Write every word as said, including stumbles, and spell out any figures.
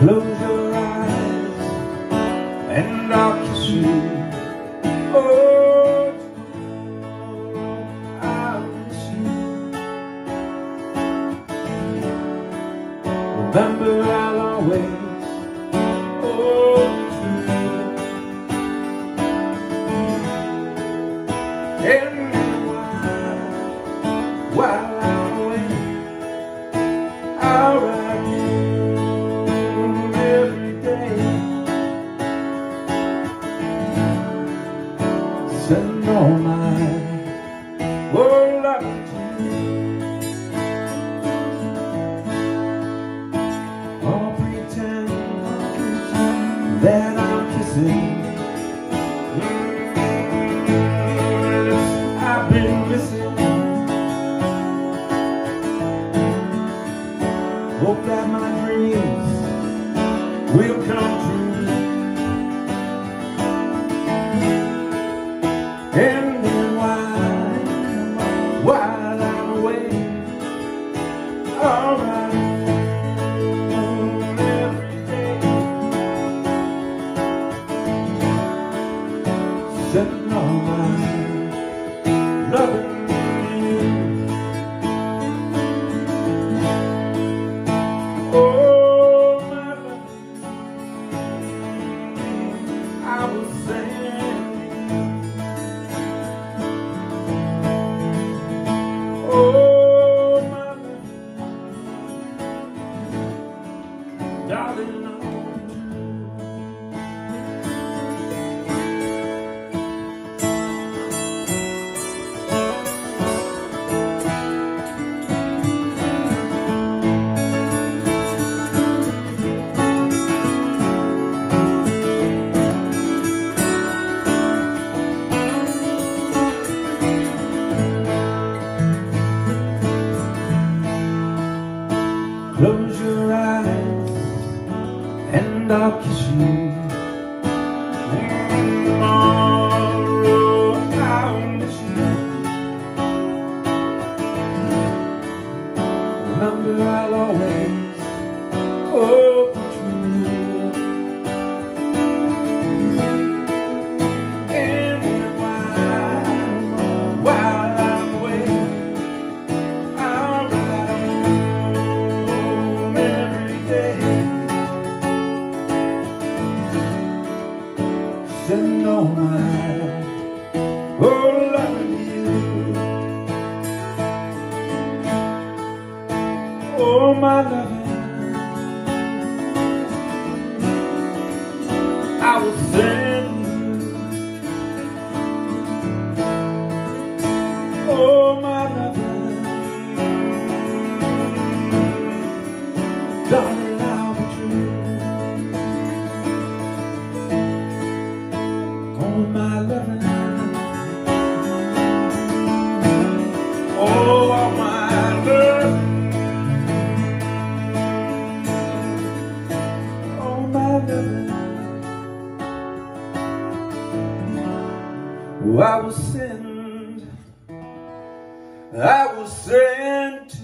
Close your eyes and I'll kiss you. Oh, I'll miss you. Remember, I'll always hold you. And while, while I'm away, I'll write you every day. Send all my whole love to you. I'll pretend that I'm kissing lips I've been missing. Hope that my dreams will come true. And then while, while I'm away, I'll write home every day. Sending all my loving to you. Oh, my love, I will send you. Oh, my love, darling, I want you. Close your eyes and I'll kiss you. Tomorrow I'll miss you. Remember, I'll always hold you true. And while, while I'm away, I'll write home every day. Send all my whole love to you. Oh, my loving, I will send you. Oh, my loving, darling, I'll be true. Oh, my loving, oh, my love, oh, my loving, oh, I will send, I will send